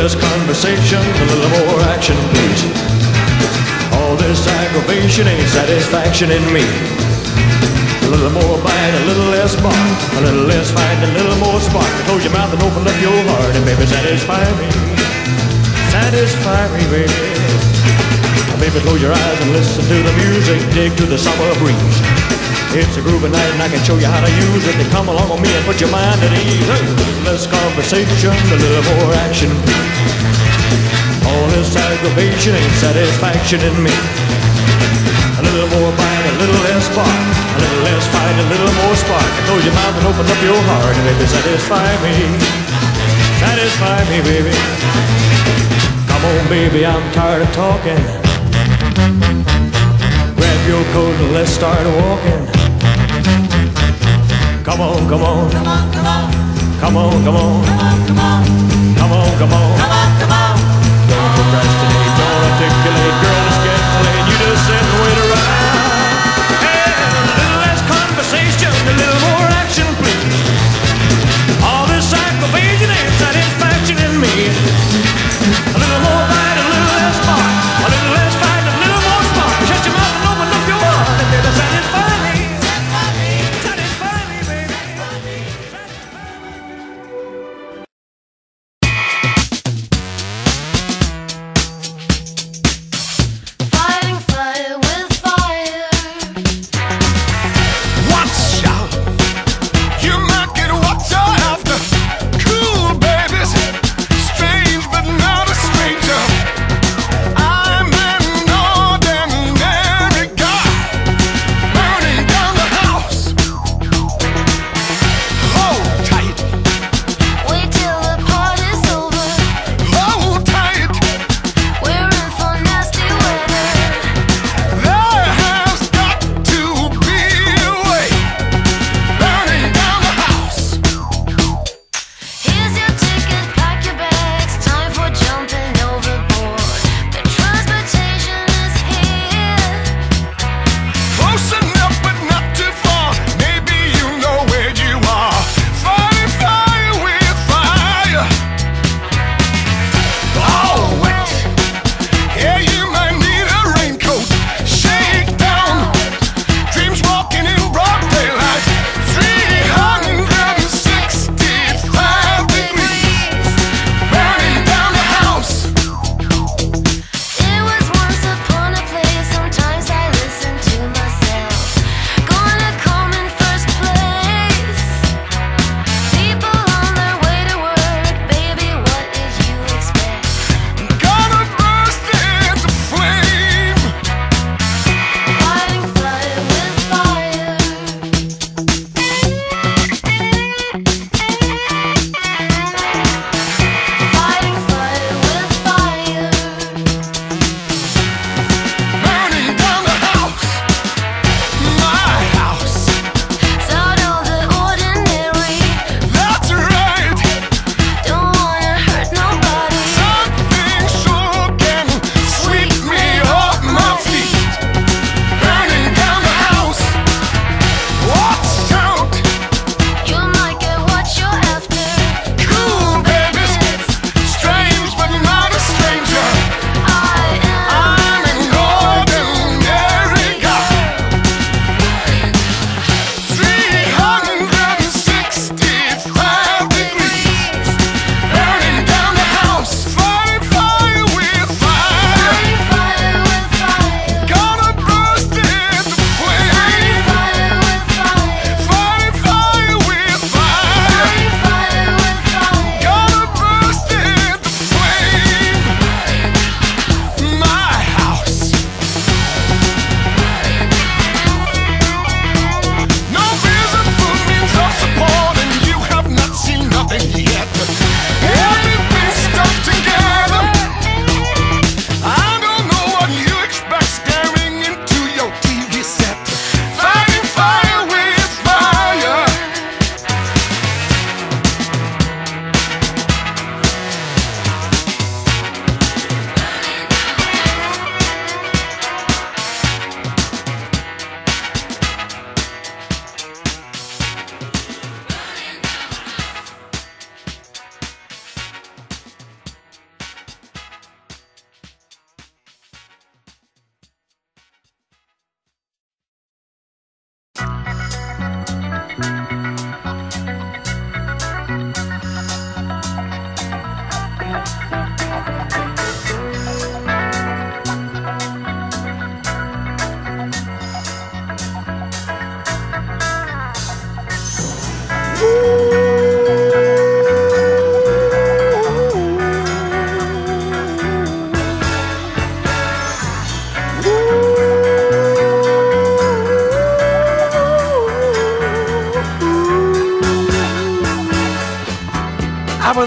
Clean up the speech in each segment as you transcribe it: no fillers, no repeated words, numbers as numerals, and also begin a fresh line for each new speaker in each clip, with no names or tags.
less conversation, a little more action, please. All this aggravation ain't satisfaction in me. A little more bite, a little less bark, a little less fight, a little more spark. Close your mouth and open up your heart, and baby, satisfy me. Satisfy me, baby. Baby, close your eyes and listen to the music, dig to the summer breeze. It's a groovy night and I can show you how to use it. Then come along with me and put your mind at ease. Less conversation, a little more action, please. All this aggravation ain't satisfaction in me. A little more bite, a little less spark, a little less fight, a little more spark. Close your mouth and open up your heart, and baby, satisfy me. Satisfy me, baby. Come on, baby, I'm tired of talking. Grab your coat and let's start walking. Come on, come on. Come on, come on. Come on, come on. Come on, come on. Come on, come on. Come on, come on. Don't procrastinate, don't articulate, girl, it's getting late. You just sit and wait around. Hey, a little less conversation, a little more action, please. All this aggravation ain't satisfaction in me. A little more bite, a little less spark, a little less fight, a little more spark. Shut your mouth and open up your heart, and baby, satisfy me. Satisfy me, baby.
Fighting fire with fire.
Watch out, you might get water after. Cool babies, strange but not a stranger.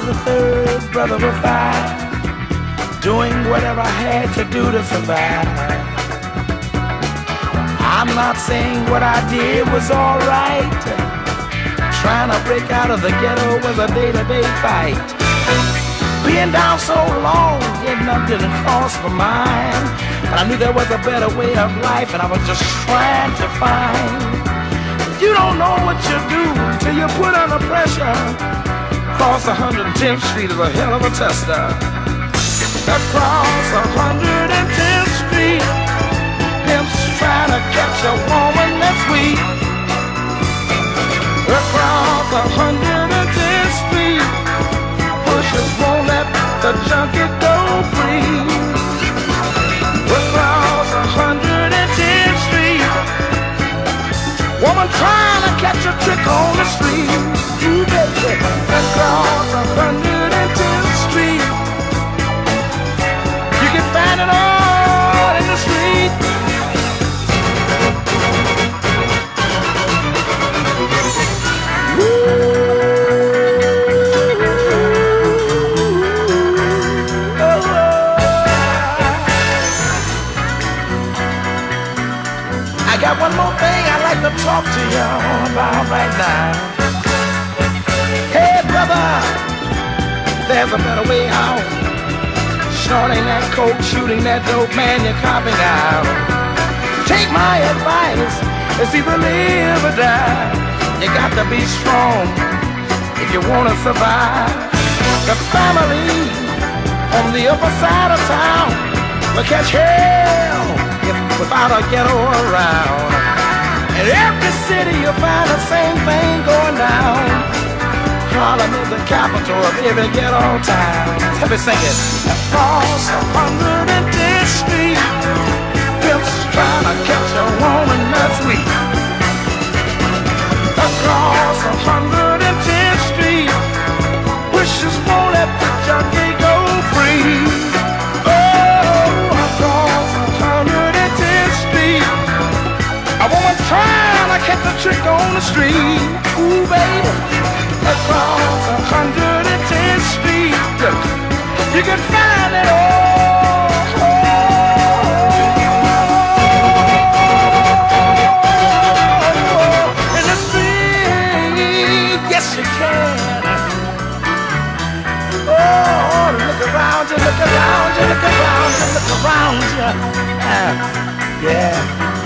was the third brother of five, doing whatever I had to do to survive. I'm not saying what I did was alright. Trying to break out of the ghetto was a day-to-day fight. Being down so long, getting up didn't cross my mind. But I knew there was a better way of life, and I was just trying to find. You don't know what you do till you put under pressure. Across 110th Street is a hell of a tester. Across 110th Street, pimps trying to catch a woman that's weak. Across 110th Street, pushers won't let the junkie go free. Across 110th Street, woman trying to catch a trick on the street. You baby. Across 110th Street, you can find it all in the street. I got one more thing I'd like to talk to you about right now. Hey brother, there's a better way out. Snorting that coke, shooting that dope, man, you're copping out. Take my advice, it's either live or die. You got to be strong if you want to survive. The family on the upper side of town will catch hell without a ghetto around. In every city you'll find the same thing going down. Harlem is the capital of every ghetto town. Let me sing it. Across 110th Street, pimps trying to catch a woman that's weak. Across 110th Street, wishes won't let the junkie go free. Oh, across 110th Street, a woman trying to catch a trick on the street. Ooh, baby. Across 110th Street, you can find it all in the street. Yes, you can. Oh, look around you, look around you, look around you, look around you. Yeah.